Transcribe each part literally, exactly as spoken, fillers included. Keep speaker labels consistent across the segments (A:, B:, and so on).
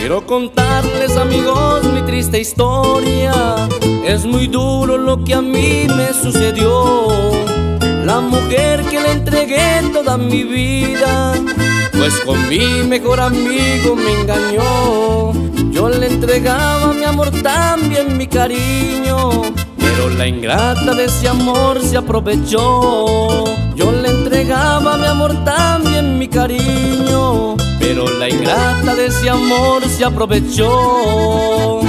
A: Quiero contarles, amigos, mi triste historia. Es muy duro lo que a mí me sucedió. La mujer que le entregué toda mi vida, pues con mi mejor amigo me engañó. Yo le entregaba mi amor, también mi cariño, pero la ingrata de ese amor se aprovechó. Yo le entregaba mi amor, también mi cariño, pero la ingrata de ese amor se aprovechó.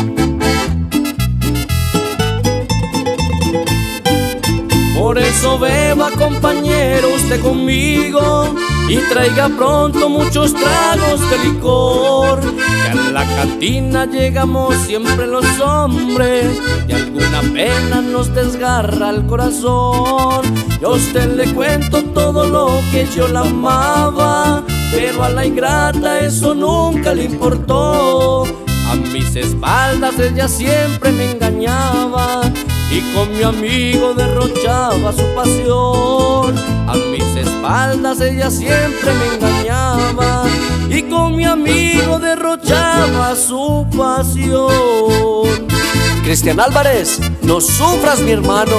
A: Por eso beba, compañero, usted conmigo y traiga pronto muchos tragos de licor, que a la cantina llegamos siempre los hombres y alguna pena nos desgarra el corazón. Yo a usted le cuento todo lo que yo la amaba, pero a la ingrata eso nunca le importó. A mis espaldas ella siempre me engañaba y con mi amigo derrochaba su pasión. A mis espaldas ella siempre me engañaba y con mi amigo derrochaba su pasión.
B: Cristian Álvarez, no sufras, mi hermano.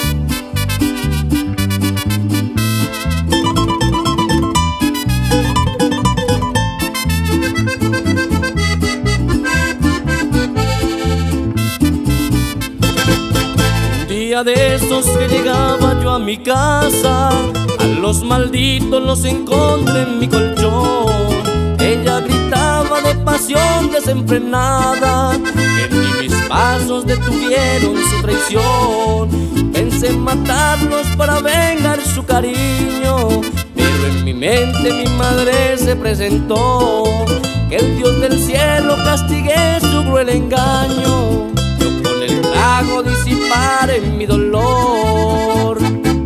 A: De esos que llegaba yo a mi casa, a los malditos los encontré en mi colchón. Ella gritaba de pasión desenfrenada, que ni mis pasos detuvieron su traición. Pensé en matarlos para vengar su cariño, pero en mi mente mi madre se presentó. Que el Dios del cielo castigue su cruel engaño, el trago disipar en mi dolor.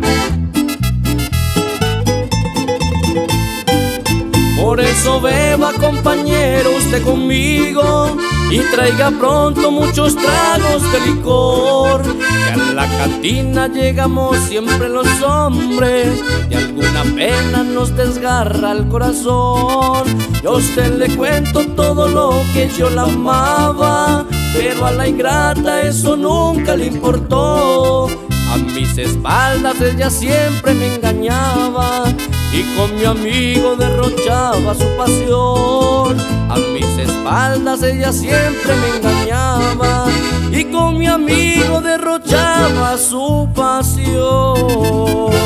A: Por eso beba, compañero, usted conmigo y traiga pronto muchos tragos de licor, que a la cantina llegamos siempre los hombres y alguna pena nos desgarra el corazón. Yo a usted le cuento todo lo que yo la amaba, pero a la ingrata eso nunca le importó. A mis espaldas ella siempre me engañaba y con mi amigo derrochaba su pasión. A mis espaldas ella siempre me engañaba y con mi amigo derrochaba su pasión.